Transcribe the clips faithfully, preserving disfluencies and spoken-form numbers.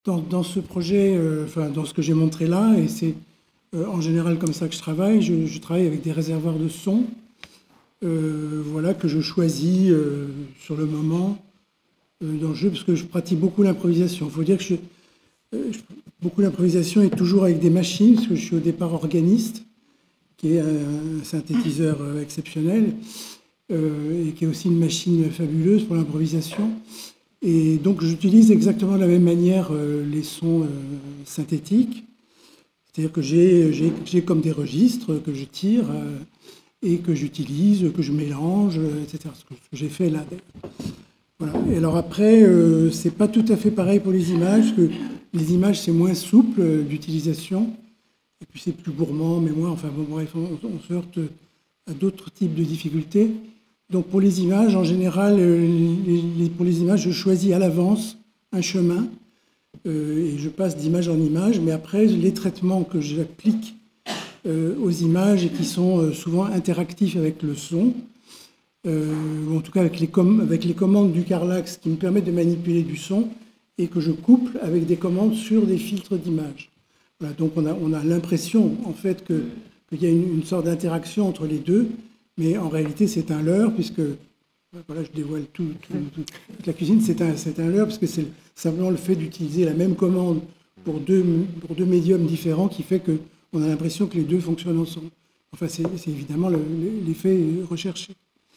dans, dans ce projet, euh, enfin dans ce que j'ai montré là, et c'est euh, en général comme ça que je travaille, je, je travaille avec des réservoirs de son, euh, voilà, que je choisis euh, sur le moment euh, dans le jeu, parce que je pratique beaucoup l'improvisation. Il faut dire que je, euh, je, beaucoup l'improvisation est toujours avec des machines, parce que je suis au départ organiste, qui est un synthétiseur exceptionnel, euh, et qui est aussi une machine fabuleuse pour l'improvisation. Et donc j'utilise exactement de la même manière euh, les sons euh, synthétiques, c'est-à-dire que j'ai comme des registres que je tire euh, et que j'utilise, que je mélange, et cetera. Ce que, que j'ai fait là. Voilà. Et alors après, euh, c'est pas tout à fait pareil pour les images, parce que les images c'est moins souple euh, d'utilisation. Et puis c'est plus gourmand, mais moi, enfin bon, bref, on, on se heurte à d'autres types de difficultés. Donc pour les images, en général, les, les, pour les images, je choisis à l'avance un chemin euh, et je passe d'image en image. Mais après, les traitements que j'applique euh, aux images et qui sont euh, souvent interactifs avec le son, euh, ou en tout cas avec les, com avec les commandes du Carlax qui me permettent de manipuler du son et que je couple avec des commandes sur des filtres d'images. Voilà, donc on a, on a l'impression en fait que, qu'il y a une, une sorte d'interaction entre les deux, mais en réalité c'est un leurre, puisque, voilà, je dévoile tout, tout, tout toute la cuisine, c'est un, c'est un leurre, parce que c'est simplement le fait d'utiliser la même commande pour deux, pour deux médiums différents qui fait qu'on a l'impression que les deux fonctionnent ensemble. Enfin, c'est évidemment l'effet recherché.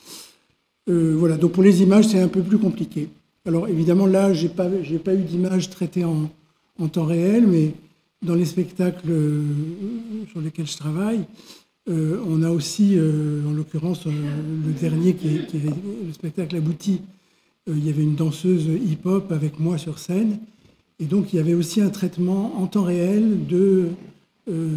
Euh, voilà, donc pour les images, c'est un peu plus compliqué. Alors évidemment, là, je n'ai pas, j'ai pas eu d'images traitées en, en temps réel, mais dans les spectacles euh, sur lesquels je travaille, euh, on a aussi, euh, en l'occurrence, euh, le dernier qui est, qui est le spectacle abouti, euh, il y avait une danseuse hip-hop avec moi sur scène, et donc il y avait aussi un traitement en temps réel de, euh,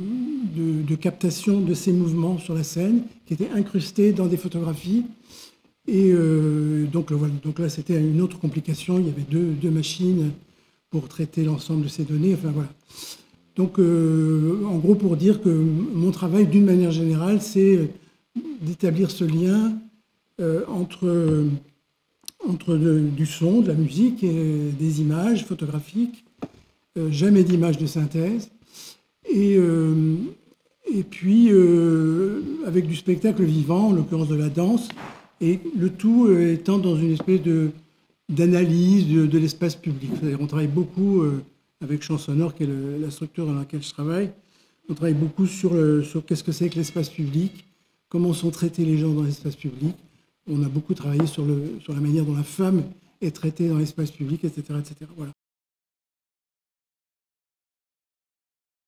de, de captation de ces mouvements sur la scène, qui étaient incrustés dans des photographies. Et euh, donc, le, voilà, donc là, c'était une autre complication, il y avait deux, deux machines pour traiter l'ensemble de ces données. Enfin, voilà. Donc, euh, en gros, pour dire que mon travail, d'une manière générale, c'est d'établir ce lien euh, entre, euh, entre de, du son, de la musique et des images photographiques, euh, jamais d'images de synthèse, et, euh, et puis euh, avec du spectacle vivant, en l'occurrence de la danse, et le tout étant dans une espèce de d'analyse de, de l'espace public. On travaille beaucoup euh, avec Champ Sonore, qui est le, la structure dans laquelle je travaille. On travaille beaucoup sur, sur qu'est-ce que c'est que l'espace public, comment sont traités les gens dans l'espace public. On a beaucoup travaillé sur, le, sur la manière dont la femme est traitée dans l'espace public, et cetera, et cetera. Voilà.